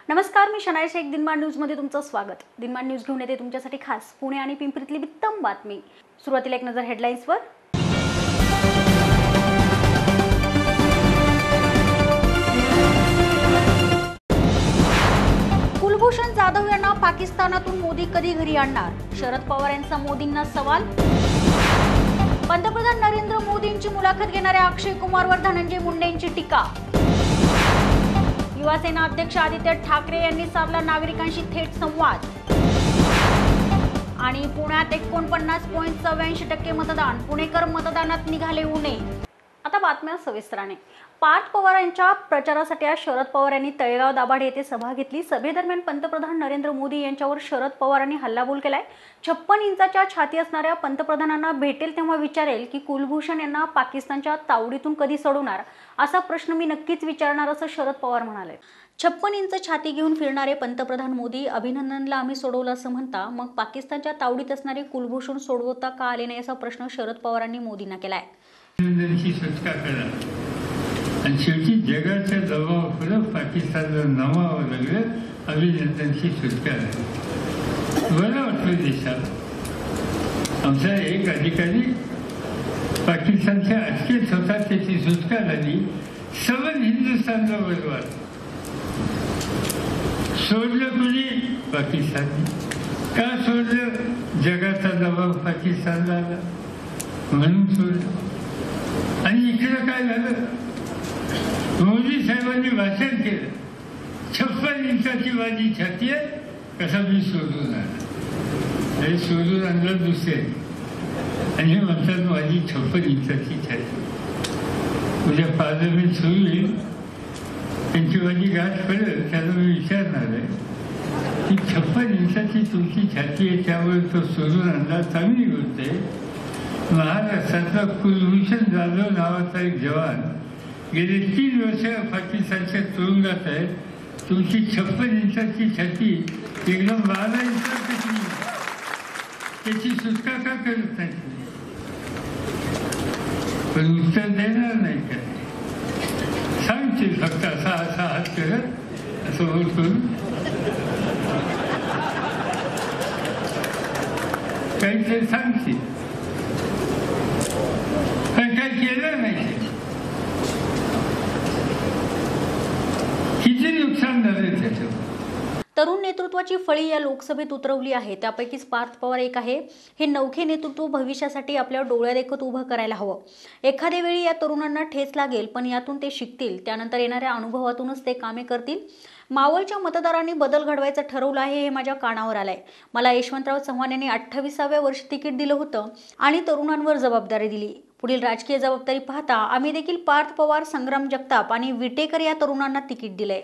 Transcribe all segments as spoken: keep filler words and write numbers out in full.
नमस्कार, मी शनाई शेख. दिनमान न्यूजमध्ये तुमचं स्वागत. दिनमान न्यूज घेऊन येते तुमच्यासाठी खास पुणे आणि पिंपरीतली उत्तम बातमी. सुरुवातीला एक नजर हेडलाईन्सवर. कुलभूषण जाधव यांना पाकिस्तानातून मोदी कधी घरी आणणार? शरद पवार यांचा मोदींना सवाल. पंतप्रधान नरेंद्र मोदींची मुलाखत घेणाऱ्या अक्षय कुमारवर धनंजय मुंडेंची टीका. युवासेना अध्यक्ष आदित्य ठाकरे यांनी साधला नागरिकांशी थेट संवाद. आणि पुण्यात एकोणपन्नास पॉईंट चौऱ्याऐंशी टक्के मतदान. पुणेकर मतदानात निघाले उणे. आता बातम्या सविस्तराने. पार्थ पवार यांच्या प्रचारासाठी आज शरद पवार यांनी तळेगाव दाभाडे येथे सभा घेतली. सभेदरम्यान पंतप्रधान नरेंद्र मोदी यांच्यावर शरद पवारांनी हल्लाबोल केलाय. छप्पन इंचाच्या छाती असणाऱ्या पंतप्रधानांना भेटेल तेव्हा विचारेल की कुलभूषण यांना पाकिस्तानच्या तावडीतून कधी सोडवणार, असा प्रश्न मी नक्कीच विचारणार, असं शरद पवार म्हणाले. छप्पन इंच छाती घेऊन फिरणारे पंतप्रधान मोदी अभिनंदनला आम्ही सोडवलं असं म्हणता, मग पाकिस्तानच्या तावडीत असणारे कुलभूषण सोडवता का आले नाही, असा प्रश्न शरद पवारांनी मोदींना केलाय. आणि शेवटी जगाच्या दबावापुढे पाकिस्तानला नमावं लागलं. अभिनंदनची सुटका झाली. बरं वाटलं देशात. आमचा एक अधिकारी पाकिस्तानच्या अटकेत होता, त्याची सुटका झाली. सबन हिंदुस्थानला बरोबर सोडलं कुणी? पाकिस्तानने. का सोडलं? जगाचा दबाव पाकिस्तानला आला म्हणून सोडलं. आणि इकडं काय झालं? मोदी साहेबांनी भाषण केलं. छप्पन इंचाची माझी छाती आहे, कसा मी सोडून आणलं. हे सोडून आणलं दुसरे आणि हे म्हणतात माझी छप्पन इंचाची छाती. उद्या पार्लमेंट सुरू होईल, त्यांची माझी गाठ पडेल, त्याला मी विचारणार आहे की छप्पन इंचाची तुमची छाती आहे, त्यामुळे तो सोडून आणला, चांगली गोष्ट आहे. महाराष्ट्रातला कुलभूषण जाधव नावाचा एक जवान गेले तीन वर्ष पाकिस्तानच्या तुरुंगात आहे. तुमची छप्पन इंचाची छाती एकदम बारा इंचात कशी? त्याची सुटका का करत नाही? पण उत्तर देणार नाही का? सांगते फक्त असा असा हात करत असं ओळखून काहीतरी सांगते, पण काही केलं नाही. तरुण नेतृत्वाची फळी या लोकसभेत उतरवली आहे. त्यापैकीच पार्थ पवार एक आहे. हे नवखे नेतृत्व भविष्यासाठी आपल्या डोळ्यादेखत उभं करायला हवं. एखाद्या वेळी या तरुणांना ठेच लागेल, पण यातून ते शिकतील. त्यानंतर येणाऱ्या अनुभवातूनच ते कामे करतील. मावळच्या मतदारांनी बदल घडवायचं ठरवलं आहे, हे माझ्या कानावर आलंय. मला यशवंतराव चव्हाण यांनी अठ्ठावीसाव्या वर्षी तिकीट दिलं होतं आणि तरुणांवर जबाबदारी दिली. पुढील राजकीय जबाबदारी पाहता आम्ही देखील पार्थ पवार, संग्राम जगताप आणि विटेकर या तरुणांना तिकीट दिलंय.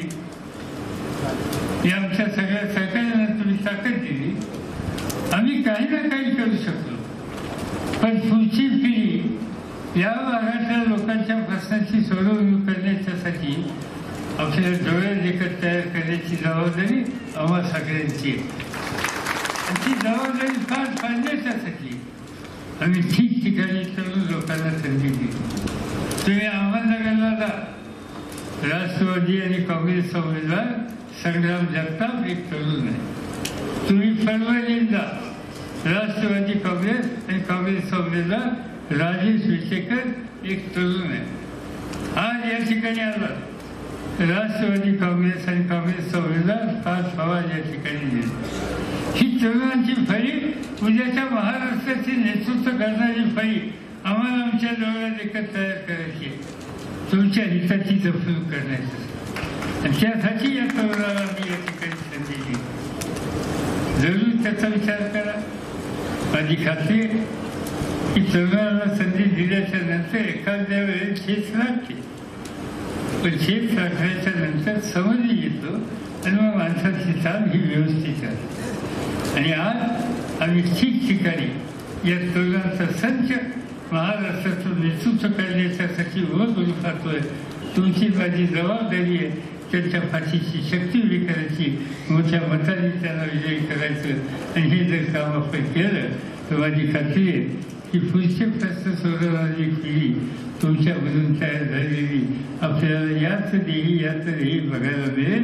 आमच्या सगळ्या सहकार्याला तुम्ही ताकद दिली. आम्ही काही ना काही करू शकतो, पण पुढची पिढी या भागातल्या लोकांच्या प्रश्नाची सोडवणूक करण्याच्यासाठी आपल्याला डोळे देखत तयार करण्याची जबाबदारी आम्हा सगळ्यांची आहे. ती जबाबदारी पार पाडण्याच्यासाठी आम्ही ठिकठिकाणी तरुण लोकांना संधी दिली. तुम्ही अहमदनगरला राष्ट्रवादी आणि काँग्रेसचा उमेदवार संग्राम जगताप एक तरुण आहे. तुम्ही फरवरीला राष्ट्रवादी काँग्रेस आणि काँग्रेसचा उमेदवार राजेश विटेकर एक तरुण आहे. आज या ठिकाणी आला राष्ट्रवादी काँग्रेस आणि काँग्रेसचा उमेदवार पार्थ पवार या ठिकाणी गेले. ही तरुणांची फळी उद्याच्या महाराष्ट्राचे नेतृत्व करणारी फळी आम्हाला आमच्या डोळ्यात एकत्र तयार करायची आहे, तुमच्या हिताची जपणूक करण्याची. आणि त्यासाठी या तरुणाला मी या ठिकाणी संधी दिली. जरूर त्याचा विचार करा. माझी खात्री आहे की तरुणाला संधी दिल्याच्या नंतर एखाद्या वेळेस शेत लागते, पण शेत राखण्याच्या नंतर समज येतो आणि मग माणसाची चाल ही व्यवस्थित आहे. आणि आज आम्ही ठिकठिकाणी या तरुणांचा संच महाराष्ट्राचं नेतृत्व करण्याच्यासाठी उभं करू पाहतोय. तुमची माझी जबाबदारी आहे त्यांच्या पाठीची शक्ती उभी करायची, मोठ्या मताने त्यांना विजयी करायचं. आणि हे जर काम आपण केलं तर माझी खात्री आहे की पुढचे प्रश्न सोडवणारी पिढी तुमच्यामधून तयार झालेली आपल्याला याच देही याच देही बघायला मिळेल.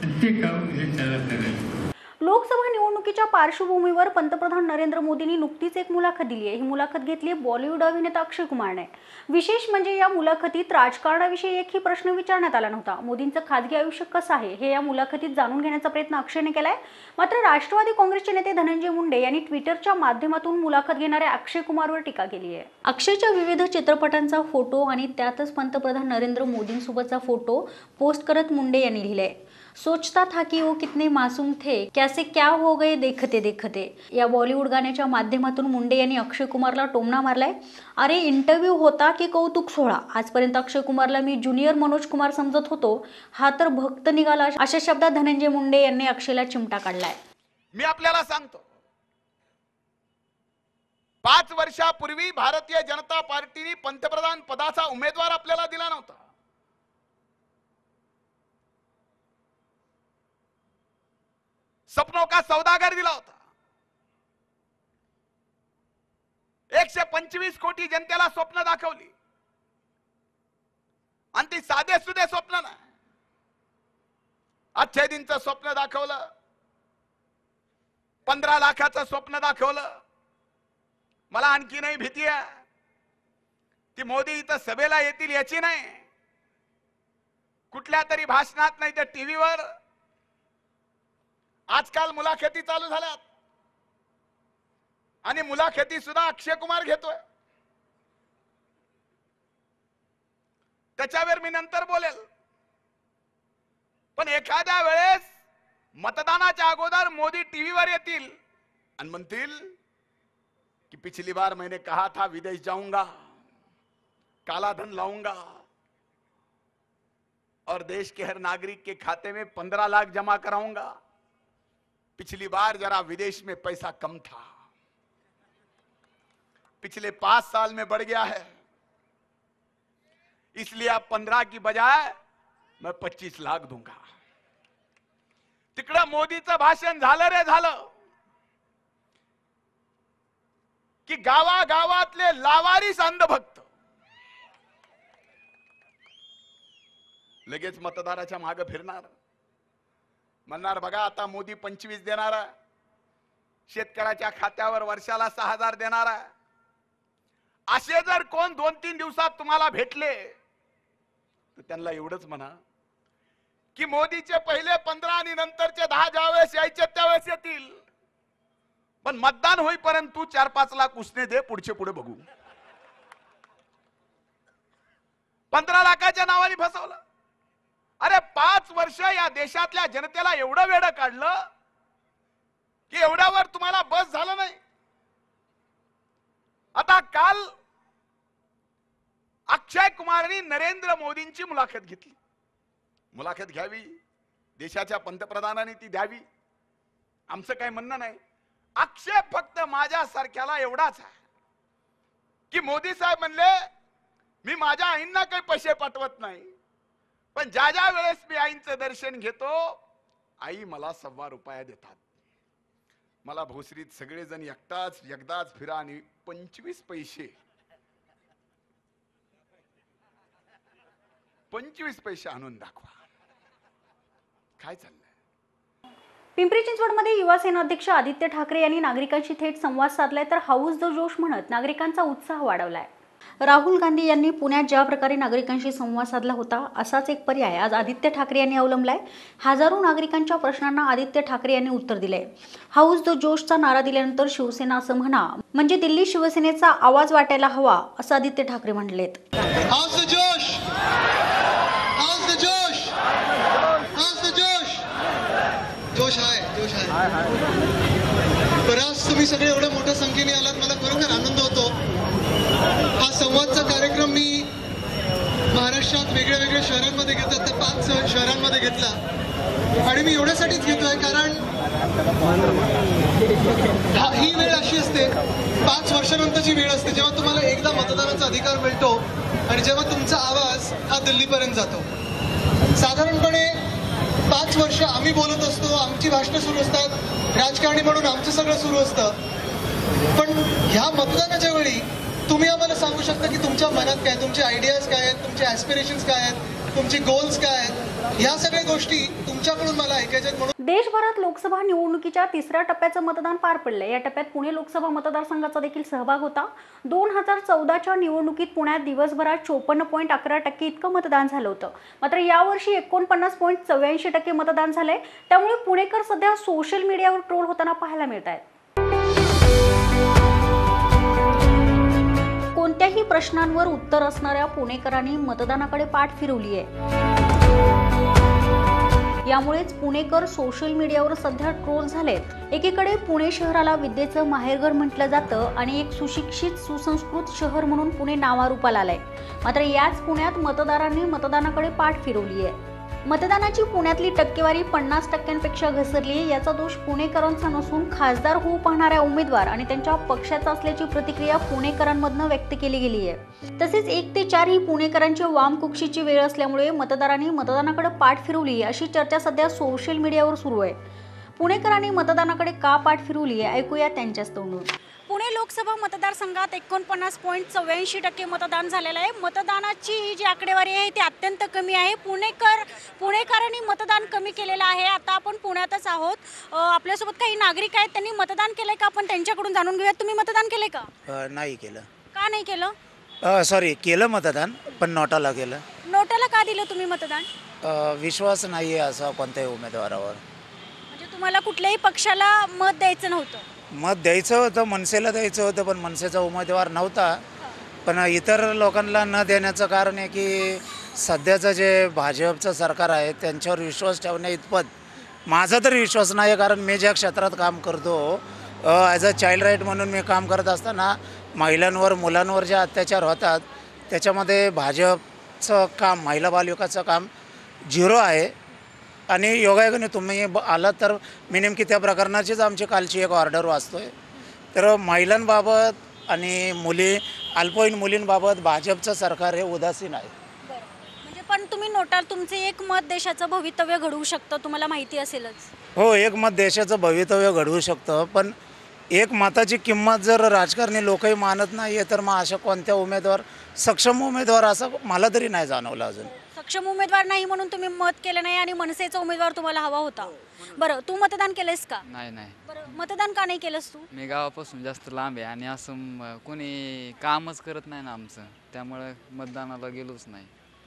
आणि ते काम हे त्याला करायचं. लोकसभा निवडणुकीच्या पार्श्वभूमीवर पंतप्रधान नरेंद्र मोदींनी नुकतीच एक मुलाखत दिली आहे. ही मुलाखत घेतली आहे बॉलिवूड अभिनेता अक्षय कुमारने. विशेष म्हणजे या मुलाखतीत राजकारणाविषयी एकही प्रश्न विचारण्यात आला नव्हता. मोदींचं खाजगी आयुष्य कसं आहे हे या मुलाखतीत जाणून घेण्याचा प्रयत्न अक्षयने केलाय. मात्र राष्ट्रवादी काँग्रेसचे नेते धनंजय मुंडे यांनी ट्विटरच्या माध्यमातून मुलाखत घेणाऱ्या अक्षय कुमारवर टीका केली आहे. अक्षयच्या विविध चित्रपटांचा फोटो आणि त्यातच पंतप्रधान नरेंद्र मोदींसोबतचा फोटो पोस्ट करत मुंडे यांनी लिहिलंय, सोचता था कि वो कितने मासूम थे, कैसे क्या हो गए देखते देखते. या बॉलिवूड गाण्याच्या माध्यमातून मुंडे यांनी अक्षय कुमारला टोमणा मारलाय. अरे इंटरव्ह्यू होता की कौतुक सोहळा. आजपर्यंत अक्षय कुमारला मी ज्युनियर मनोज कुमार समजत होतो, हा तर भक्त निघाला. अशा शब्दात धनंजय मुंडे यांनी अक्षयला चिमटा काढलाय. मी आपल्याला सांगतो, पाच वर्षापूर्वी भारतीय जनता पार्टीने पंतप्रधान पदाचा उमेदवार आपल्याला दिला नव्हता. सपनों का सौदागर दिला होता. एकशे पंचवीस कोटी जनतेला स्वप्न दाखवली आणि ती साधे सुधे स्वप्न नाही. अच्छे दिनचं स्वप्न दाखवलं, पंधरा लाखाचं स्वप्न दाखवलं. मला आणखी नाही भीती आहे ती मोदी इथं सभेला येतील याची नाही, कुठल्या तरी भाषणात नाही तर टीव्हीवर. आजकाल मुलाखती चालू झाल्यात आणि मुलाखती सुद्धा अक्षय कुमार घेतोय. त्याच्यावर मी नंतर बोलेल. पण एखाद्या वेळेस मतदानाच्या अगोदर मोदी टीव्हीवर येतील आणि म्हणतील कि पिछली बार मैंने कहा था विदेश जाऊंगा, काला धन लाऊंगा और देश के हर नागरिक के खाते में पंद्रह लाख जमा कराऊंगा. पिछली बार जरा विदेश में पैसा कम था, पिछले पांच साल में बढ़ गया है, इसलिए अब पंद्रह की बजाय मैं पच्चीस लाख दूंगा. तिकडं मोदीचं भाषण झालं रे झालं की गावागावातले लावारीस अंधभक्त लगेच मतदाराच्या मागे फिरणार, म्हणणार बघा आता मोदी पंचवीस देणार, शेतकऱ्याच्या खात्यावर वर्षाला सहा हजार देणार. असे जर कोण दोन तीन दिवसात तुम्हाला भेटले तर त्यांना एवढंच म्हणा की मोदीचे पहिले पंधरा आणि नंतरचे दहा ज्यावेळेस यायचे त्यावेळेस येतील, पण मतदान होईपर्यंत तू चार पाच लाख उसने दे, पुढचे पुढे बघू. पंधरा लाखाच्या नावाने फसवलं. अरे पाच वर्ष या देशातल्या जनतेला एवढं वेड काढलं की एवढ्यावर तुम्हाला बस झालं नाही. आता काल अक्षय कुमारनी नरेंद्र मोदींची मुलाखत घेतली. मुलाखत घ्यावी, देशाच्या पंतप्रधानांनी ती द्यावी, आमचं काही म्हणणं नाही. अक्षय फक्त माझ्यासारख्याला एवढाच आहे की मोदी साहेब म्हणले मी माझ्या आईंना काही पैसे पाठवत नाही, पण ज्या ज्या वेळेस मी आईंचं दर्शन घेतो आई मला सव्वा रुपया देतात. मला भोसरीत सगळेजण एकटाच एकदाच फिरा आणि पंचवीस पैसे पंचवीस पैसे आणून दाखवा. काय चाललंय? पिंपरी चिंचवडमध्ये युवा सेना अध्यक्ष आदित्य ठाकरे यांनी नागरिकांशी थेट संवाद साधलाय, तर हाऊस द जोश म्हणत नागरिकांचा उत्साह वाढवलाय. राहुल गांधी यांनी पुण्यात ज्या प्रकारे नागरिकांशी संवाद साधला होता असाच एक पर्याय आज आदित्य ठाकरे यांनी अवलंबलाय. हजारो नागरिकांच्या प्रश्नांना आदित्य ठाकरे यांनी उत्तर दिलंय. हाऊस द जोशचा नारा दिल्यानंतर शिवसेना असं म्हणा म्हणजे दिल्ली शिवसेनेचा आवाज वाटायला हवा असं आदित्य ठाकरे म्हणलेत. How's the josh, how's the josh, how's the josh. जोश आहे, जोश आहे. बराच तुम्ही सगळे एवढ्या मोठ्या संख्येने आलात, मला खरोखर आनंद होतो. हा संवादचा कार्यक्रम मी महाराष्ट्रात वेगळ्या वेगळ्या शहरांमध्ये घेतला, तर पाच शहरांमध्ये घेतला आणि मी एवढ्यासाठीच घेतोय कारण ही वेळ अशी असते, पाच वर्षानंतरची वेळ असते जेव्हा तुम्हाला एकदा मतदानाचा अधिकार मिळतो आणि जेव्हा तुमचा आवाज हा दिल्लीपर्यंत जातो. साधारणपणे पाच वर्ष आम्ही बोलत असतो, आमची भाषणं सुरू असतात, राजकारणी म्हणून आमचं सगळं सुरू असतं, पण ह्या मतदानाच्या वेळी तुम्ही आम्हाला सांगू शकता की तुमच्या मनात काय, तुमचे आयडियाज काय आहेत, तुमचे ॲस्पिरेशन्स काय आहेत, तुमचे गोल्स काय आहेत. या सगळ्या गोष्टी तुमच्याकडून मला ऐकायच्या आहेत म्हणून देशभरात लोकसभा निवडणुकीच्या तिसऱ्या टप्प्याचं मतदान पार पडलंय. या टप्प्यात पुणे लोकसभा मतदारसंघाचा देखील सहभाग होता. दोन हजार चौदाच्या निवडणुकीत पुण्यात दिवसभरात चोपन्न पॉईंट अकरा टक्के इतकं मतदान झालं होतं. मात्र यावर्षी एकोणपन्नास पॉईंट चौऱ्याऐंशी टक्के मतदान झालंय. त्यामुळे पुणेकर सध्या सोशल मीडियावर ट्रोल होताना पाहायला मिळत आहेत. कोणत्याही प्रश्नांवर उत्तर असणाऱ्या पुणेकरांनी मतदानाकडे पाठ फिरवली आहे. यामुळेच पुणेकर सोशल मीडियावर सध्या ट्रोल झालेत. एकीकडे पुणे शहराला विद्येचं माहेरघर म्हटलं जातं आणि एक सुशिक्षित सुसंस्कृत शहर म्हणून पुणे नावारूपाला आलंय. मात्र याच पुण्यात मतदारांनी मतदानाकडे पाठ फिरवली आहे. मतदानाची पुण्यातली टक्केवारी पन्नास टक्क्यांपेक्षा घसरली आहे. याचा दोष पुणेकरांचा नसून खासदार होऊ पाहणाऱ्या उमेदवार आणि त्यांच्या पक्षाचा असल्याची प्रतिक्रिया पुणेकरांमधनं व्यक्त केली गेली आहे. तसेच एक ते चार ही पुणेकरांची वामकुक्षीची वेळ असल्यामुळे मतदारांनी मतदानाकडे पाठ फिरवली अशी चर्चा सध्या सोशल मीडियावर सुरू आहे. पुणेकरांनी मतदानाकडे का पाठ फिरवली आहे ऐकूया त्यांच्याच तोंडून. पुणे लोकसभा मतदारसंघात एकोणपन्नास पॉईंट चौऱ्याऐंशी टक्के मतदान झालेलं आहे. मतदानाची ही जी आकडेवारी आहे ती अत्यंत कमी आहे. पुणेकर पुणेकरांनी मतदान कमी केलेलं आहे. आता आपण पुण्यातच आहोत. आपल्यासोबत काही नागरिक आहेत, त्यांनी मतदान केलंय का आपण त्यांच्याकडून जाणून घेऊयात. तुम्ही मतदान केलंय का? नाही केलं. का नाही केलं? सॉरी केलं मतदान पण नोटाला केलं. नोटाला का दिलं तुम्ही मतदान? विश्वास नाही आहे असा कोणत्याही उमेदवारावर. म्हणजे तुम्हाला कुठल्याही पक्षाला मत द्यायचं नव्हतं? मत द्यायचं होतं, मनसेला द्यायचं होतं, पण मनसेचा उमेदवार नव्हता. पण इतर लोकांना न देण्याचं कारण आहे की सध्याचं जे भाजपचं सरकार आहे त्यांच्यावर विश्वास ठेवण्या इतपत माझा तरी विश्वास नाही आहे. कारण मी ज्या क्षेत्रात काम करतो ॲज अ चाइल्ड राईट म्हणून मी काम करत असताना महिलांवर मुलांवर जे अत्याचार होतात त्याच्यामध्ये भाजपचं काम, महिला बालविकाचं काम झिरो आहे. आणि योगायोगाने तुम्ही आलात तर मी नेमकी त्या प्रकरणाचीच आमची कालची एक ऑर्डर वाचतोय. तर महिलांबाबत आणि मुली अल्पवयीन मुलींबाबत भाजपचं सरकार हे उदासीन आहे. म्हणजे पण तुम्ही नोटाल तुमचे एक मत देशाचं भवितव्य घडवू शकतं, तुम्हाला माहिती असेलच. हो, एक मत देशाचं भवितव्य घडवू शकतं. पण एक मताची किंमत जर राजकारणी लोकही मानत नाही आहे तर मग अशा कोणत्या उमेदवार सक्षम उमेदवार असं मला तरी नाही जाणवलं अजून. सक्षम उमेदवार नाही म्हणून तुम्ही मत केलं नाही आणि मनसेचा उमेदवार तुम्हाला हवा होता. बरं, तू मतदान केलंस का? नाही नाही. बरं, मतदान का नाही केलंस तू? मी गावापासून जास्त लांब आहे आणि असं म- कोणी कामच करत नाही ना आमचं, त्यामुळे मतदानाला गेलोच नाही.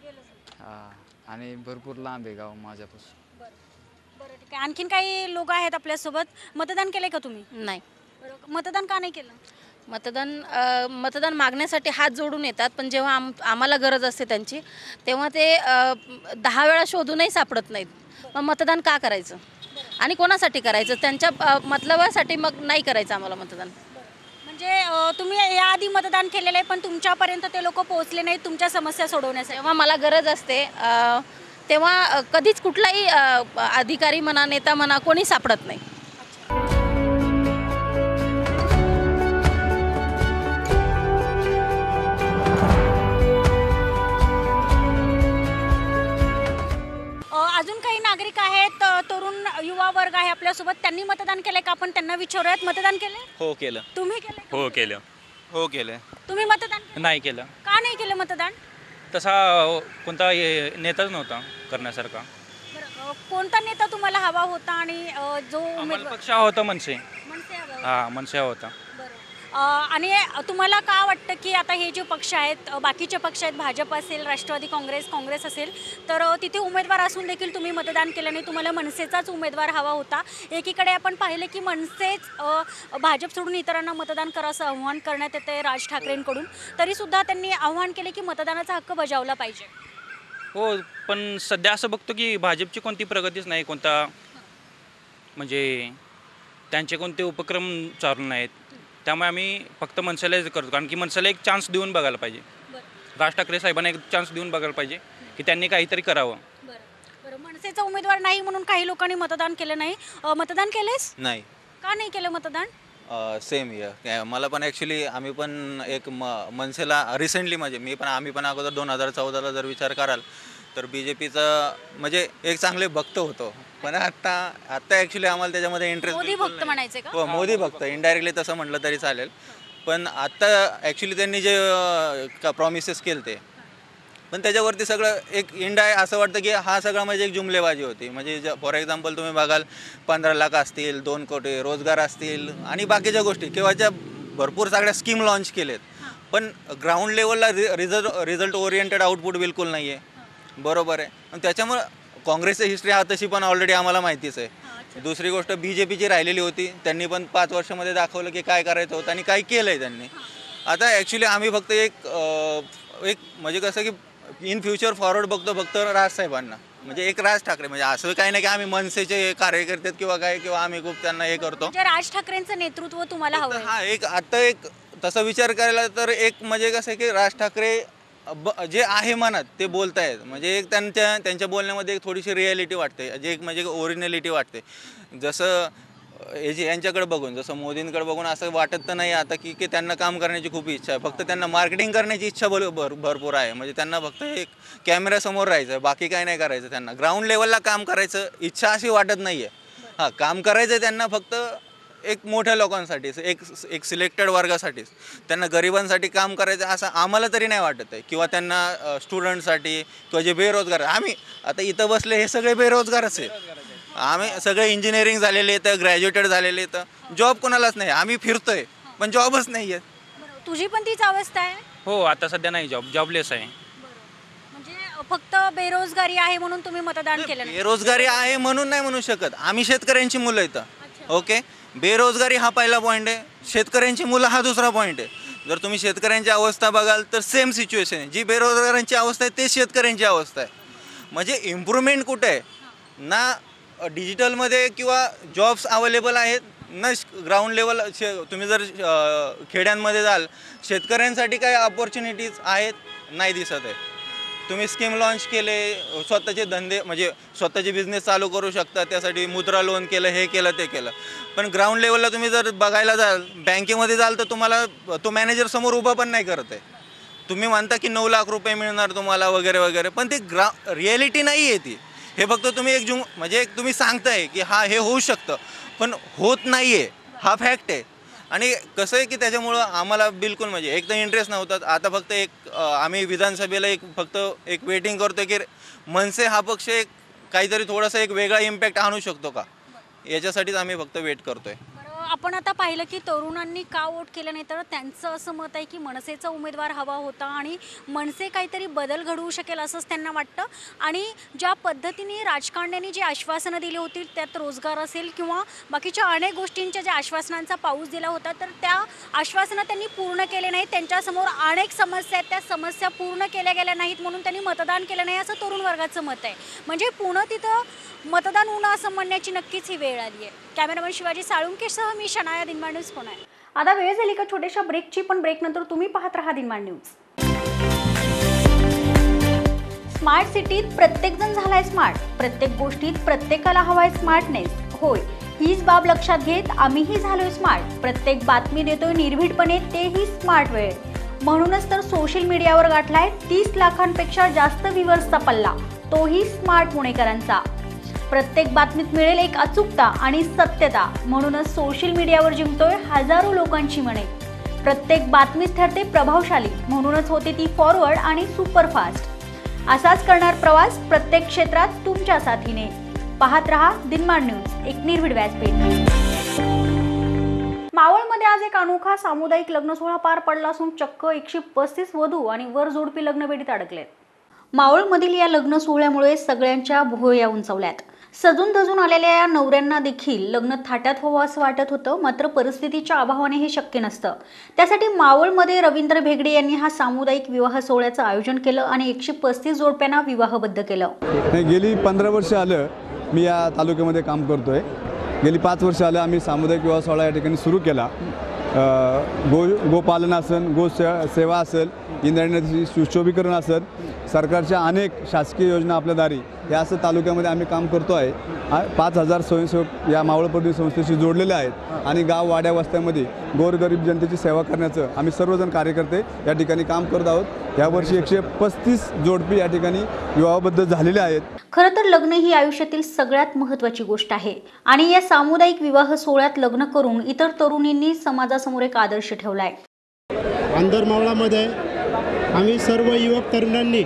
हा, आणि भरपूर लांब आहे गाव माझ्यापासून. बरं ठीक आहे. आणखीन काही लोक आहेत आपल्यासोबत. मतदान केलंय का तुम्ही? नाही. बरं, मतदान का नाही केलं? मतदान अ, मतदान मागण्यासाठी हात जोडून येतात, पण जेव्हा आम आम्हाला गरज असते त्यांची तेव्हा ते अ, दहा वेळा शोधूनही सापडत नाहीत. मग मतदान का करायचं आणि कोणासाठी करायचं? त्यांच्या अ, मतलबासाठी मग नाही करायचं आम्हाला मतदान. म्हणजे अ, तुम्ही याआधी मतदान केलेलं आहे पण तुमच्यापर्यंत ते लोक पोहोचले नाहीत तुमच्या समस्या सोडवण्यासाठी. जेव्हा मला गरज असते अ, तेव्हा अ, कधीच कुठलाही अ, अधिकारी म्हणा, नेता म्हणा, कोणी सापडत नाही. अजून काही नागरिक आहेत, अ, तरुण युवा वर्ग आहे आपल्यासोबत. त्यांनी मतदान केलंय का आपण त्यांना विचारूयात. मतदान केलंय? हो केलं. तुम्ही केलंय? हो केलं. हो केलं. तुम्ही मतदान केलंय? नाही केलं. का नाही केलं मतदान? तसा कोणता हे नेताच नव्हता करण्यासारखा. बरं, अ, कोणता नेता तुम्हाला हवा होता आणि अ, जो आम्हाला उमेदवार पक्ष होता मनसे. मनसे हवा होता? हा, मनसे होता. बरं. अ, आणि तुम्हाला का वाटतं की आता हे जे पक्ष आहेत, अ, बाकीचे पक्ष आहेत, भाजप असेल, राष्ट्रवादी काँग्रेस, काँग्रेस असेल, तर अ, तिथे उमेदवार असून देखील तुम्ही मतदान केलं नाही, तुम्हाला मनसेचाच उमेदवार हवा होता. एकीकडे आपण पाहिलं की मनसेच अ, भाजप सोडून इतरांना मतदान करा असं आव्हान करण्यात येते राज ठाकरेंकडून. तरीसुद्धा त्यांनी आव्हान केले की मतदानाचा हक्क बजावला पाहिजे. हो, पण सध्या असं बघतो की भाजपची कोणती प्रगतीच नाही, कोणता म्हणजे त्यांचे कोणते उपक्रम चालू नाहीत. त्यामुळे आम्ही फक्त मनसेलाच करतो, कारण की मनसेला एक चान्स देऊन बघायला पाहिजे. राज ठाकरे साहेबांना एक चान्स देऊन बघायला पाहिजे की त्यांनी काहीतरी करावं. बरं बरं मनसेचा उमेदवार नाही म्हणून काही लोकांनी मतदान केलं नाही. अ, मतदान केलेस? नाही. का नाही केलं मतदान? सेम इयर मला पण ॲक्च्युली आम्ही पण एक म मनसेला रिसेंटली म्हणजे मी पण आम्ही पण अगोदर दोन हजार चौदाला जर विचार कराल तर बी जे पीचं म्हणजे एक चांगले भक्त होतो, पण आता आता ॲक्च्युली आम्हाला त्याच्यामध्ये इंटरेस्ट मोदी भक्त म्हणायचे का? हो, मोदी भक्त इनडायरेक्टली तसं म्हटलं तरी चालेल. पण आता ॲक्च्युली त्यांनी जे प्रॉमिसेस केले ते पण त्याच्यावरती सगळं एक इंड आहे असं वाटतं की हा सगळा म्हणजे एक जुमलेबाजी होती. म्हणजे फॉर एक्झाम्पल तुम्ही बघाल पंधरा लाख असतील, दोन कोटी रोजगार असतील आणि बाकीच्या गोष्टी किंवाच्या भरपूर सगळ्या स्कीम लॉन्च केलेत, पण ग्राउंड लेवलला रिझल्ट रिझल्ट ओरिएंटेड आउटपुट बिलकुल नाही आहे. बरोबर आहे. आणि त्याच्यामुळं काँग्रेसची हिस्ट्री हा तशी पण ऑलरेडी आम्हाला माहितीच आहे. दुसरी गोष्ट बी जे पीची राहिलेली होती, त्यांनी पण पाच वर्षामध्ये दाखवलं की काय करायचं होतं आणि काय केलं आहे त्यांनी. आता ॲक्च्युली आम्ही फक्त एक एक म्हणजे कसं की इन फ्युचर फॉरवर्ड बघतो फक्त राजसाहेबांना, म्हणजे एक राज ठाकरे. म्हणजे असं काही नाही की आम्ही मनसेचे कार्यकर्ते किंवा काय किंवा आम्ही खूप त्यांना हे करतो. म्हणजे राज ठाकरेंचं नेतृत्व तुम्हाला हवं. हा एक आता एक तसा विचार करायला तर एक म्हणजे कसं आहे की राज ठाकरे ब जे आहे मनात ते बोलत आहेत. म्हणजे एक त्यांच्या त्यांच्या बोलण्यामध्ये एक थोडीशी रिॲलिटी वाटते, जे एक म्हणजे ओरिजिनॅलिटी वाटते. जसं हे जे यांच्याकडे बघून, जसं मोदींकडे बघून असं वाटत तर नाही आता की की त्यांना काम करण्याची खूप इच्छा आहे, फक्त त्यांना मार्केटिंग करण्याची इच्छा भर भर भरपूर आहे. म्हणजे त्यांना फक्त एक कॅमेऱ्यासमोर राहायचं, बाकी काही नाही करायचं. त्यांना ग्राउंड लेवलला काम करायचं इच्छा अशी वाटत नाही आहे. हां, काम करायचं आहे त्यांना फक्त एक मोठ्या लोकांसाठी, एक एक सिलेक्टेड वर्गासाठीच. त्यांना गरिबांसाठी काम करायचं असं आम्हाला तरी नाही वाटत आहे. किंवा त्यांना स्टुडंटसाठी किंवा जे बेरोजगार, आम्ही आता इथं बसले हे सगळे बेरोजगारच आहे. आम्ही सगळे इंजिनिअरिंग झालेले आहेत, ग्रॅज्युएटेड झालेले आहेत, जॉब कोणालाच नाही. आम्ही फिरतोय पण जॉबच नाही आहे. तुझी पण तीच अवस्था आहे? हो, आता सध्या नाही, जॉब जॉबलेस आहे. म्हणजे फक्त बेरोजगारी आहे म्हणून तुम्ही मतदान केलं नाही? बेरोजगारी आहे म्हणून नाही म्हणू शकत. आम्ही शेतकऱ्यांची मुलं इथं. ओके, बेरोजगारी हा पहिला पॉईंट आहे, शेतकऱ्यांची मुलं हा दुसरा पॉईंट आहे. जर तुम्ही शेतकऱ्यांची अवस्था बघाल तर सेम सिच्युएशन आहे. जी बेरोजगारांची अवस्था आहे ते शेतकऱ्यांची अवस्था आहे. म्हणजे इम्प्रूव्हमेंट कुठे आहे ना, डिजिटलमध्ये किंवा जॉब्स अवेलेबल आहेत ना ग्राउंड लेवल. शे तुम्ही जर खेड्यांमध्ये जाल, शेतकऱ्यांसाठी काही ऑपॉर्च्युनिटीज आहेत नाही दिसत आहे. तुम्ही स्कीम लॉन्च केले, स्वतःचे धंदे म्हणजे स्वतःचे बिझनेस चालू करू शकता, त्यासाठी मुद्रा लोन केलं, हे केलं ते केलं. पण ग्राउंड लेवलला तुम्ही जर बघायला जाल, बँकेमध्ये जाल तर तुम्हाला तो मॅनेजर समोर उभा पण नाही करत आहे. तुम्ही म्हणता की नऊ लाख रुपये मिळणार तुम्हाला वगैरे वगैरे, पण ते ग्रा रिॲलिटी नाही आहे ती. हे फक्त तुम्ही एक जुम म्हणजे एक तुम्ही सांगताय की हा हे होऊ शकतं, पण होत नाही आहे, हा फॅक्ट आहे. आणि कसं आहे की त्याच्यामुळं आम्हाला बिलकुल म्हणजे एक तर इंटरेस्ट नव्हता. आता फक्त एक आम्ही विधानसभेला एक फक्त एक वेटिंग करतो की मनसे हा पक्ष एक काहीतरी थोडासा एक वेगळा इम्पॅक्ट आणू शकतो का, याच्यासाठीच आम्ही फक्त वेट करतोय. आपण आता पाहिलं की तरुणांनी का वोट केलं नाही, तर त्यांचं असं मत आहे की मनसेचा उमेदवार हवा होता आणि मनसे काहीतरी बदल घडवू शकेल असंच त्यांना वाटतं. आणि ज्या पद्धतीने राजकारण्यांनी जी आश्वासनं दिली होती, त्यात रोजगार असेल किंवा बाकीच्या अनेक गोष्टींच्या ज्या आश्वासनांचा पाऊस दिला होता, तर त्या आश्वासनं त्यांनी पूर्ण केले नाहीत. त्यांच्यासमोर अनेक समस्या आहेत, त्या समस्या पूर्ण केल्या गेल्या नाहीत म्हणून त्यांनी मतदान केलं नाही असं तरुण वर्गाचं मत आहे. म्हणजे पुन्हा तिथं मतदान होणं असं म्हणण्याची नक्कीच ही वेळ आली आहे. कॅमेरामॅन शिवाजी साळुंकेसह मी शनाया, दिनमान न्यूज पुणे. आता वेळ झाली का छोट्याशा ब्रेकची, पण ब्रेक नंतर तुम्ही पाहत राहा दिनमान न्यूज. स्मार्ट सिटीत प्रत्येकजण झालाय स्मार्ट, प्रत्येक गोष्टीत प्रत्येकाला हवाय स्मार्टनेस. होय, हीच बाब लक्षात घेत आम्हीही झालोय स्मार्ट. प्रत्येक बातमी देतोय निर्भीडपणे, तेही स्मार्ट वेळ. म्हणूनच तर सोशल मीडियावर गाठलाय तीस लाखांपेक्षा जास्त व्ह्यूअर्सचा पल्ला, तोही स्मार्ट पुणेकरांचा. प्रत्येक बातमीत मिळेल एक अचूकता आणि सत्यता, म्हणूनच सोशल मीडियावर जिंकतोय हजारो लोकांची मने. प्रत्येक बातमीच ठरते प्रभावशाली, म्हणूनच होते ती फॉरवर्ड आणि सुपरफास्ट. असाच करणार प्रवास प्रत्येक क्षेत्रात तुमच्या साथीने. पाहत रहा दिनमान न्यूज, एक निर्भीड व्यासपीठ. मावळमध्ये आज एक अनोखा सामुदायिक लग्न सोहळा पार पडला असून चक्क एकशे पस्तीस वधू आणि वर जोडपी लग्नवेडीत अडकलेत. मावळमधील या लग्न सोहळ्यामुळे सगळ्यांच्या भुवया उंचावल्यात. सजून धजून आलेल्या या नवऱ्यांना देखील लग्न थाटात व्हावं असं वाटत होतं, मात्र परिस्थितीच्या अभावाने हे शक्य नसतं. त्यासाठी मावळमध्ये रवींद्र भेगडे यांनी हा सामुदायिक विवाह सोहळ्याचं आयोजन केलं आणि एकशे पस्तीस जोडप्यांना विवाहबद्ध केलं. गेली पंधरा वर्ष आलं मी या तालुक्यामध्ये काम करतोय. गेली पाच वर्ष आलं आम्ही सामुदायिक विवाह सोहळा या ठिकाणी सुरू केला. गो गोपालन असेल, गो सेवा असेल, इंद्रायणी सुशोभीकरण असेल, सरकारच्या अनेक शासकीय योजना आपल्या दारी या असं तालुक्यामध्ये आम्ही काम करतो आहे. पाच हजार स्वयंसेवक या मावळपर्णी संस्थेशी जोडलेले आहेत आणि गाव वाड्या वस्त्यांमध्ये गोरगरीब जनतेची सेवा करण्याचं आम्ही सर्वजण कार्यकर्ते या ठिकाणी काम करत आहोत. यावर्षी एकशे पस्तीस जोडपी या ठिकाणी विवाहबद्ध झालेले आहेत. खरं तर लग्न ही आयुष्यातील सगळ्यात महत्त्वाची गोष्ट आहे आणि या सामुदायिक विवाह सोहळ्यात लग्न करून इतर तरुणींनी समाजासमोर एक आदर्श ठेवलाय. अंदरमावळामध्ये आम्ही सर्व युवक तरुणांनी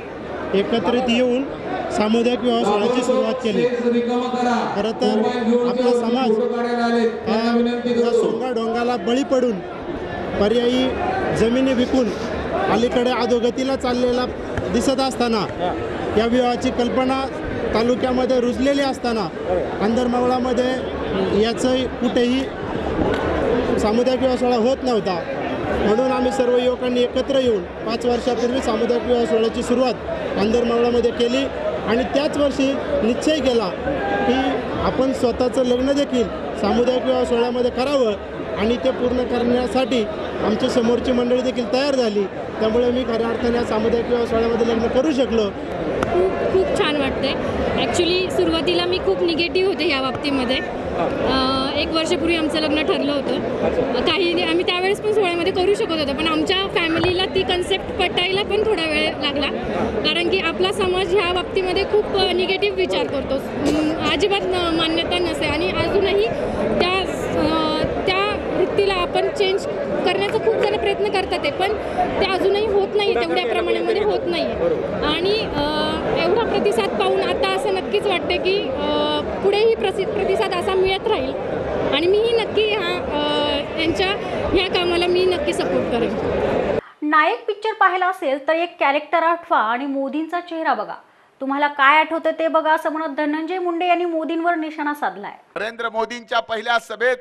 एकत्रित येऊन सामुदायिक विवाह सोहळ्याची सुरुवात केली. खरं तर आपला समाज हा सोंगा डोंगाला बळी पडून पर्यायी जमिनी विकून अलीकडे अधोगतीला चाललेला दिसत असताना या विवाहाची कल्पना तालुक्यामध्ये रुजलेली असताना अंदरमावळामध्ये याचं कुठेही सामुदायिक विवाह सोहळा होत नव्हता. म्हणून आम्ही सर्व युवकांनी एकत्र येऊन पाच वर्षापूर्वी सामुदायिक विवाह सोहळ्याची सुरुवात अंदरमावळामध्ये केली आणि त्याच वर्षी निश्चय केला की आपण स्वतःचं लग्न देखील सामुदायिक विवाह सोहळ्यामध्ये करावं आणि ते पूर्ण करण्यासाठी आमच्या समोरची मंडळी देखील तयार झाली. त्यामुळे मी खऱ्या अर्थाने सामुदायिक विवाह सोहळ्यामध्ये लग्न करू शकलो. खूप खूप छान वाटते. ॲक्च्युली सुरुवातीला मी खूप निगेटिव्ह होते या बाबतीमध्ये. एक वर्षापूर्वी आमचं लग्न ठरलं होतं. काही आम्ही त्यावेळेस पण सोहळ्यामध्ये करू शकत होतो, पण आमच्या फॅमिलीला ती कन्सेप्ट पटायला पण थोडा वेळ लागला. कारण की आपला समाज ह्या बाबतीमध्ये खूप निगेटिव्ह विचार करतो, अजिबात मान्यता नसते आणि अजूनही त्या त्या वृत्तीला आपण चेंज करण्याचा खूप जण प्रयत्न करतात आहे, पण ते अजूनही होत नाही, तेवढ्या प्रमाणामध्ये होत नाही. आणि एवढा प्रतिसाद पाहून आता असं नक्कीच वाटते की पुढेही प्रसि प्रतिसाद असा मिळत राहील आणि मीही नक्की ह्या यांच्या ह्या कामाला मी नक्की सपोर्ट करेन. नायक पिक्चर पाहायला असेल तर एक कॅरेक्टर आठवा आणि मोदींचा चेहरा बघा. तुम्हाला काय आठवतं ते बघा असं म्हणत धनंजय मुंडे यांनी मोदींवर निशाणा साधलाय. नरेंद्र मोदींच्या पहिल्या सभेत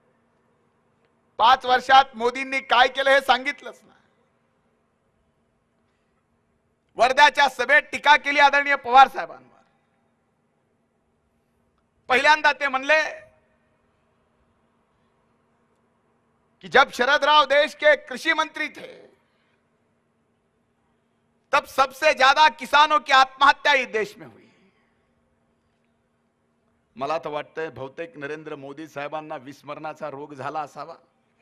पाच वर्षात मोदींनी काय केलं हे सांगितलंच ना. वर्ध्याच्या सभेत टीका केली आदरणीय पवार साहेबांवर. पहिल्यांदा ते म्हणले कि जब शरद राव देश के कृषि मंत्री थे तब सबसे ज्यादा किसानों की आत्महत्या इस देश में हुई. मला तर वाटतंय बहुतेक नरेंद्र मोदी साहेबांना विस्मरणाचा रोग झाला असावा.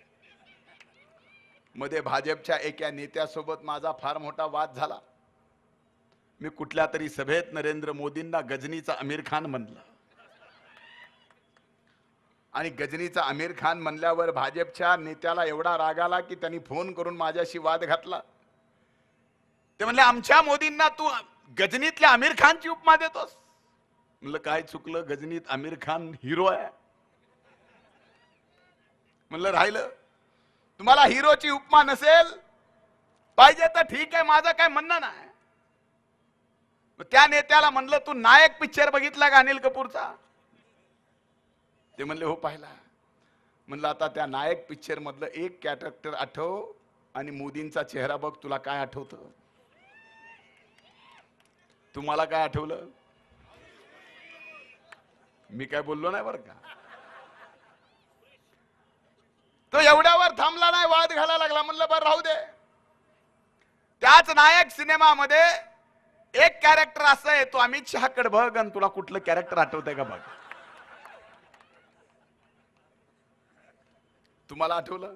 मध्ये भाजपच्या एका नेत्यासोबत माझा फार मोठा वाद झाला. मी कुठल्या तरी सभेत नरेंद्र मोदींना गजनीचा आमिर खान म्हणलं आणि गजनीचा आमिर खान म्हणल्यावर भाजपच्या नेत्याला एवढा राग आला की त्यांनी फोन करून माझ्याशी वाद घातला. ते म्हणले आमच्या मोदींना तू गजनीतल्या आमिर खानची उपमा देतोस. म्हणलं काय चुकलं, गजनीत आमिर खान हिरो आहे. म्हणलं राहिलं, तुम्हाला हिरोची उपमा नसेल पाहिजे तर ठीक आहे, माझं काय म्हणणं नाही. त्या नेत्याला म्हणलं तू नायक पिक्चर बघितला का अनिल कपूरचा. ते म्हणले हो पाहिला. म्हणलं आता त्या नायक पिक्चर मधलं एक कॅरेक्टर आठव आणि मोदींचा चेहरा बघ, तुला काय आठवतं. तुम्हाला काय आठवलं. मी काय बोललो नाही बरं का. तो एवढ्यावर थांबला नाही, वाद घालायला लागला. म्हणलं बरं राहू दे. त्याच नायक सिनेमामध्ये एक कॅरेक्टर असं आहे, तो अमित शहाकडे बघ आणि तुला कुठलं कॅरेक्टर आठवतंय का बघ. तुम्हाला आठवलं,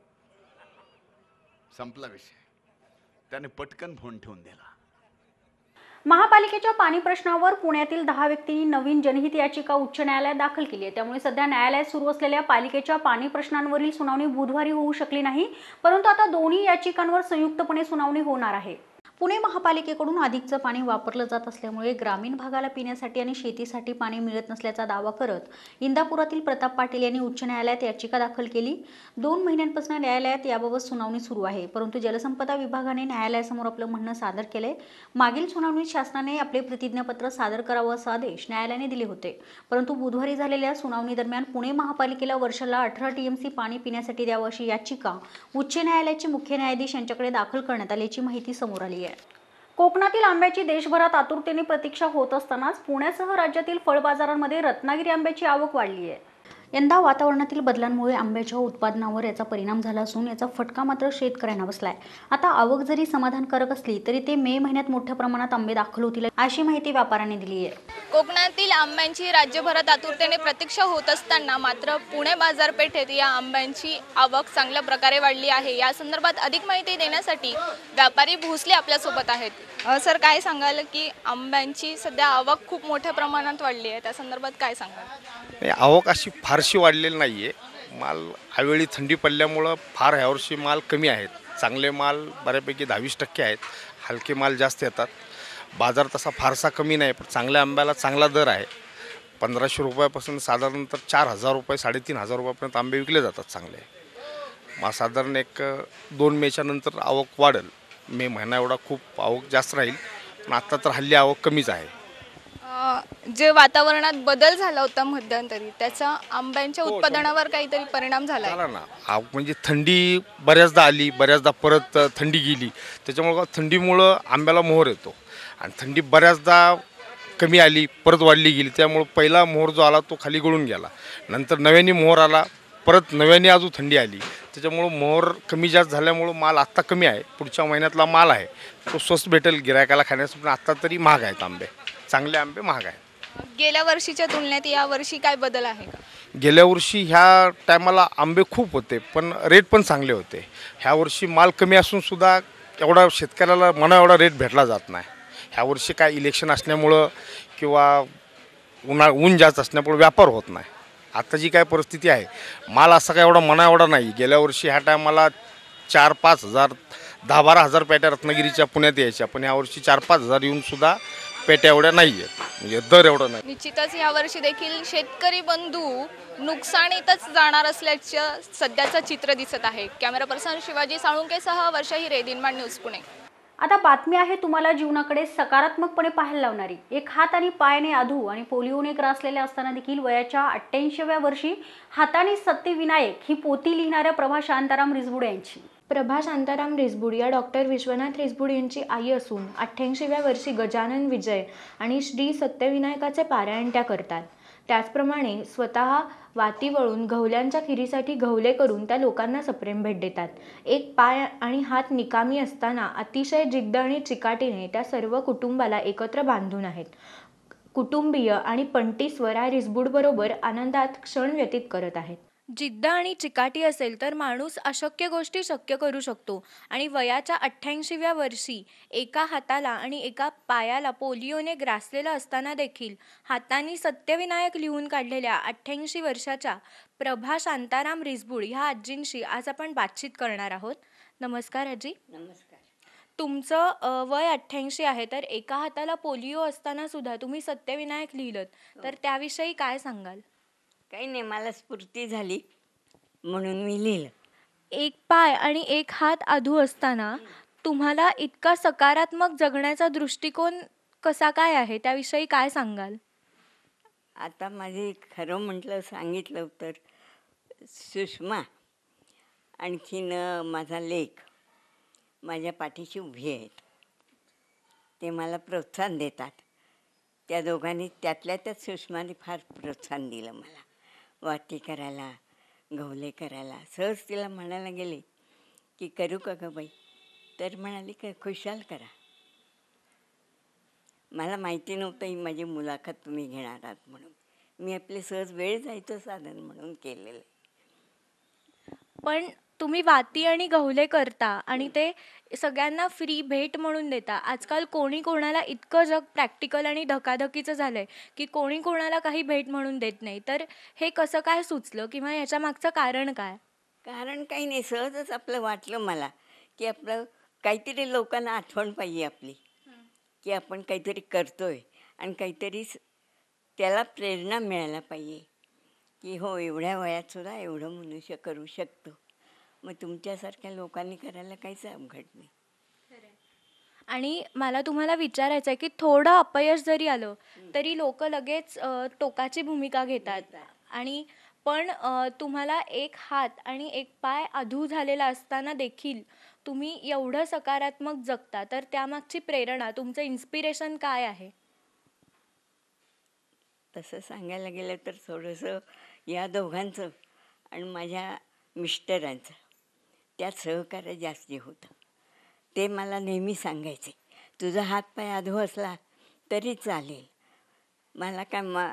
संपला विषय. त्याने पटकन फोन ठेवून दिला. महापालिकेच्या पाणी प्रश्नावर पुण्यातील दहा व्यक्तींनी नवीन जनहित याचिका उच्च न्यायालयात दाखल केली आहे. त्यामुळे सध्या न्यायालयात सुरू असलेल्या पालिकेच्या पाणी प्रश्नांवरील सुनावणी बुधवारी होऊ शकली नाही, परंतु आता दोन्ही याचिकांवर संयुक्तपणे सुनावणी होणार आहे. पुणे महापालिकेकडून अधिकचं पाणी वापरलं जात असल्यामुळे ग्रामीण भागाला पिण्यासाठी आणि शेतीसाठी पाणी मिळत नसल्याचा दावा करत इंदापुरातील प्रताप पाटील यांनी उच्च न्यायालयात याचिका दाखल केली. दोन महिन्यांपासून न्यायालयात याबाबत सुनावणी सुरू आहे, परंतु जलसंपदा विभागाने न्यायालयासमोर आपलं म्हणणं सादर केलंय. मागील सुनावणीत शासनाने आपले प्रतिज्ञापत्र सादर करावं असा आदेश न्यायालयाने दिले होते, परंतु बुधवारी झालेल्या सुनावणी दरम्यान पुणे महापालिकेला वर्षाला अठरा टीएमसी पाणी पिण्यासाठी द्यावं अशी याचिका उच्च न्यायालयाचे मुख्य न्यायाधीश यांच्याकडे दाखल करण्यात आल्याची माहिती समोर आली आहे. कोकणातील आंब्याची देशभरात आतुरतेने प्रतीक्षा होत असतानाच पुण्यासह राज्यातील फळ बाजारांमध्ये रत्नागिरी आंब्याची आवक वाढली आहे. यंदा वातावरणातील बदलांमुळे आंब्याच्या उत्पादनावर याचा परिणाम झाला असून याचा फटका मात्र शेतकऱ्यांना बसलाय. आता आवक जरी समाधानकारक असली तरी ते मे महिन्यात मोठ्या प्रमाणात आंबे दाखल होतील अशी माहिती व्यापाऱ्यांनी दिली आहे. कोकणातील आंब्यांची राज्यभरात आतुरतेने प्रतीक्षा होत असताना मात्र पुणे बाजारपेठेत या आंब्यांची आवक चांगल्या प्रकारे वाढली आहे. या संदर्भात अधिक माहिती देण्यासाठी व्यापारी भोसले आपल्यासोबत आहेत. सर, काय सांगाल की आंब्यांची सध्या आवक खूप मोठ्या प्रमाणात वाढली आहे, त्या संदर्भात काय सांगाल. आवक अशी फारशी वाढलेली नाही आहे. माल यावेळी थंडी पडल्यामुळं फार ह्यावर्षी माल कमी आहेत. चांगले माल बऱ्यापैकी दहावीस टक्के आहेत, हलके माल जास्त येतात. बाजार तसा फारसा कमी नाही, पण चांगल्या आंब्याला चांगला दर आहे. पंधराशे रुपयापासून साधारण तर चार हजार रुपये साडेतीन हजार रुपयापर्यंत आंबे विकले जातात चांगले. मग साधारण एक दोन मेच्या नंतर आवक वाढेल. मे महिना एवढा खूप आवक जास्त राहील, पण आत्ता तर हल्ली आवक कमीच आहे. जे वातावरणात बदल झाला होता मध्यंतरी, त्याचा आंब्यांच्या उत्पादनावर काहीतरी परिणाम झाला झाला ना. आव म्हणजे थंडी बऱ्याचदा आली, बऱ्याचदा परत थंडी गेली. त्याच्यामुळं थंडीमुळं आंब्याला मोहर येतो आणि थंडी बऱ्याचदा कमी आली, परत वाढली गेली. त्यामुळं पहिला मोहर जो आला तो खाली गळून गेला. नंतर नव्याने मोहर आला, परत नव्याने अजून थंडी आली. त्याच्यामुळं मोहर कमी जास्त झाल्यामुळं माल आत्ता कमी आहे. पुढच्या महिन्यातला माल आहे तो स्वस्त भेटेल गिरायकाला खाण्यासाठी, पण आत्ता तरी महाग आहेत आंबे. चांगले आंबे महाग आहेत. गेल्या वर्षीच्या तुलनेत या वर्षी काय बदल आहे का? गेल्या वर्षी ह्या टायमाला आंबे खूप होते, पण रेट पण चांगले होते. ह्या वर्षी माल कमी असूनसुद्धा एवढा शेतकऱ्याला मना एवढा रेट भेटला जात नाही. ह्या वर्षी काय इलेक्शन असल्यामुळं किंवा उन्हा ऊन जास्त असल्यामुळं व्यापार होत नाही. आता जी काय परिस्थिती आहे, माल असा काय एवढा मना एवढा नाही. गेल्या वर्षी ह्या टायमाला चार पाच हजार दहा बारा हजार पेट्या रत्नागिरीच्या पुण्यात यायच्या, पण यावर्षी चार पाच हजार येऊनसुद्धा पेट्या एवढ्या नाही आहेत, म्हणजे दर एवढा नाही. निश्चितच यावर्षी देखील शेतकरी बंधू नुकसानीतच जाणार असल्याचं सध्याचं चित्र दिसत आहे. कॅमेरा पर्सन शिवाजी साळुंकेसह वर्षा हिरे, दिनमान न्यूज, पुणे. आता बातमी आहे तुम्हाला जीवनाकडे सकारात्मकपणे पाहायला लावणारी. एक हात आणि पायाने आधू आणि पोलिओने ग्रासलेले असताना देखील वयाच्या अठ्ठ्याऐंशीव्या वर्षी हाताने सत्यविनायक ही पोथी लिहिणाऱ्या प्रभा शांताराम रिसबुड यांची. प्रभा शांताराम रिसबुड या डॉक्टर विश्वनाथ रिसबुड यांची आई असून अठ्ठ्याऐंशीव्या वर्षी गजानन विजय आणि श्री सत्यविनायकाचे पारायण त्या करतात. त्याचप्रमाणे स्वतः वाती वळून गव्हल्यांच्या खिरीसाठी गव्हले करून त्या लोकांना सप्रेम भेट देतात. एक पाय आणि हात निकामी असताना अतिशय जिद्द आणि चिकाटीने त्या सर्व कुटुंबाला एकत्र बांधून आहेत. कुटुंबीय आणि पंटी स्वरा रिसबुडबरोबर आनंदात क्षण व्यतीत करत आहेत. जिद्द आणि चिकाटी असेल तर माणूस अशक्य गोष्टी शक्य करू शकतो आणि वयाच्या अठ्ठ्याऐंशीव्या वर्षी एका हाताला आणि एका पायाला पोलिओने ग्रासलेलं असताना देखील हातांनी सत्यविनायक लिहून काढलेल्या अठ्ठ्याऐंशी वर्षाच्या प्रभा शांताराम रिसबुड ह्या आजींशी आज आपण बातचीत करणार आहोत. नमस्कार आजी. नमस्कार. तुमचं वय अठ्ठ्याऐंशी आहे, तर एका हाताला पोलिओ असताना सुद्धा तुम्ही सत्यविनायक लिहिलं, तर त्याविषयी काय सांगाल? काही नाही, मला स्फूर्ती झाली म्हणून मी लिहिलं. एक पाय आणि एक हात आधू असताना तुम्हाला इतका सकारात्मक जगण्याचा दृष्टिकोन कसा काय आहे, त्याविषयी काय सांगाल? आता माझे खरं म्हटलं सांगितलं तर सुषमा आणखीन माझा लेक माझ्या पाठीशी उभी आहेत. ते मला प्रोत्साहन देतात. त्या दोघांनी त्यातल्या त्यात सुषमाने फार प्रोत्साहन दिलं मला वाटी करायला, गव्हले करायला. सहज तिला म्हणायला गेले की करू का गं बाई, तर म्हणाली का खुशाल करा. मला माहिती नव्हतं ही माझी मुलाखत तुम्ही घेणार आहात म्हणून. मी आपले सहज वेळ जायचं साधन म्हणून केलेलं. पण तुम्ही वाती आणि गव्हले करता आणि ते सगळ्यांना फ्री भेट म्हणून देता. आजकाल कोणी कोणाला इतकं जग प्रॅक्टिकल आणि धकाधकीचं झालं आहे की कोणी कोणाला काही भेट म्हणून देत नाही. तर हे कसं काय सुचलं किंवा याच्या मागचं कारण काय? कारण काही नाही, सहजच आपलं वाटलं मला की आपलं काहीतरी लोकांना आठवण पाहिजे आपली, की आपण काहीतरी करतोय आणि काहीतरी त्याला प्रेरणा मिळायला पाहिजे की हो एवढ्या वयातसुद्धा एवढं मनुष्य करू शकतो. मग तुमच्यासारख्या लोकांनी करायला काहीच अवघड नाही. आणि मला तुम्हाला विचारायचं आहे की थोडं अपयश जरी आलं तरी लोक लगेच टोकाची भूमिका घेतात. आणि पण तुम्हाला एक हात आणि एक पाय अधू झालेला असताना देखील तुम्ही एवढं सकारात्मक जगता, तर त्यामागची प्रेरणा, तुमचं इन्स्पिरेशन काय आहे? तसं सांगायला गेलं तर थोडंसं या दोघांचं आणि माझ्या मिस्टरांचं त्यात सहकार्य जास्ती होतं. ते मला नेहमी सांगायचे तुझा हात पाय आधू असला तरी चालेल, मला काय मा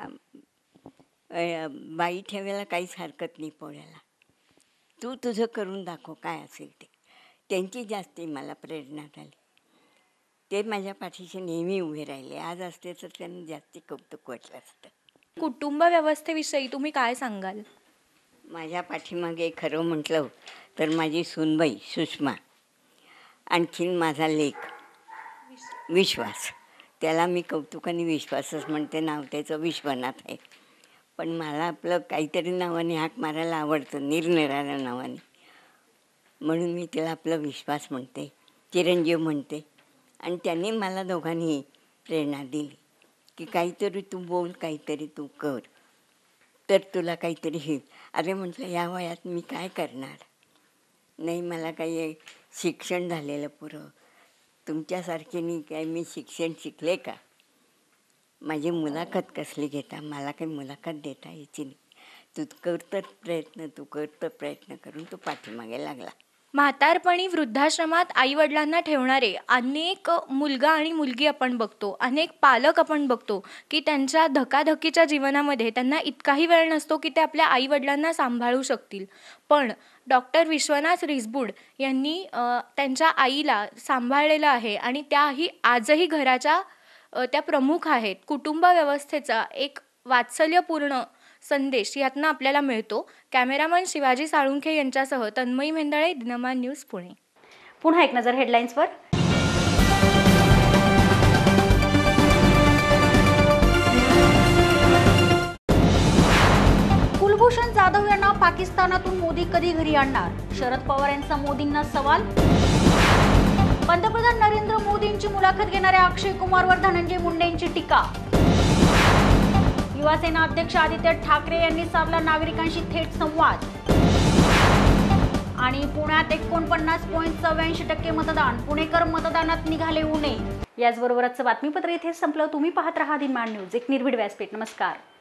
बाई ठेवायला काहीच हरकत नाही पोळ्याला, तू तुझं करून दाखव काय असेल ते. त्यांची जास्ती मला प्रेरणा झाली. ते माझ्या पाठीशी नेहमी उभे राहिले. आज असते तर त्यांना जास्ती कौतुक वाटलं असतं. कुटुंब व्यवस्थेविषयी तुम्ही काय सांगाल? माझ्या पाठीमागे खरं म्हटलं तर माझी सूनबाई सुषमा, आणखीन माझा लेक विश्वास, त्याला मी कौतुकाने विश्वासच म्हणते. नाव त्याचं विश्वनाथ आहे. पण मला आपलं काहीतरी नावाने हाक मारायला आवडतं, निरनिराळ्या नावाने, म्हणून मी त्याला आपला विश्वास म्हणते, चिरंजीव म्हणते. आणि त्यांनी मला दोघांनी प्रेरणा दिली की काहीतरी तू बोल, काहीतरी तू कर, तर तुला काहीतरी होईल. अरे म्हटलं या वयात मी काय करणार, नाही मला काही शिक्षण झालेलं पुरं, तुमच्यासारखीने काय मी शिक्षण शिकले का, माझी मुलाखत कसली घेता, मला काही मुलाखत देता यायची नाही. तू कर तर प्रयत्न, तू कर तर प्रयत्न करून तो पाठीमागे लागला. म्हातारपणी वृद्धाश्रमात आईवडिलांना ठेवणारे अनेक मुलगा आणि मुलगी आपण बघतो, अनेक पालक आपण बघतो की त्यांच्या धकाधकीच्या जीवनामध्ये त्यांना इतकाही वेळ नसतो की ते आपल्या आईवडिलांना सांभाळू शकतील. पण डॉक्टर विश्वनाथ रिसबूड यांनी त्यांच्या आईला सांभाळलेलं आहे आणि त्याही आजही घराच्या त्या प्रमुख आहेत. कुटुंब व्यवस्थेचा एक वात्सल्यपूर्ण संदेश यातनं आपल्याला मिळतो. कॅमेरामन शिवाजी साळुंखे यांच्यासह तन्मयी मेंदळे, दिनमान न्यूज, पुणे. पुन्हा एक नजर हेडलाईन्सवर. कुलभूषण जाधव यांना पाकिस्तानातून मोदी कधी घरी आणणार? शरद पवार यांचा मोदींना सवाल. पंतप्रधान नरेंद्र मोदींची मुलाखत घेणाऱ्या अक्षय कुमारवर धनंजय मुंडेंची टीका. युवासेना अध्यक्ष आदित्य ठाकरे यांनी साधला नागरिकांशी थेट संवाद. आणि पुण्यात एकोणपन्नास पॉईंट चौऱ्याऐंशी टक्के मतदान, पुणेकर मतदानात निघाले उणे. याचबरोबरच बातमीपत्र इथे संपलं. तुम्ही पाहत रहा दिनमान न्यूज, एक निर्भीड व्यासपीठ. नमस्कार.